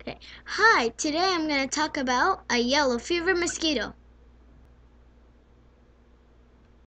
Okay. Hi, today I'm going to talk about a yellow fever mosquito.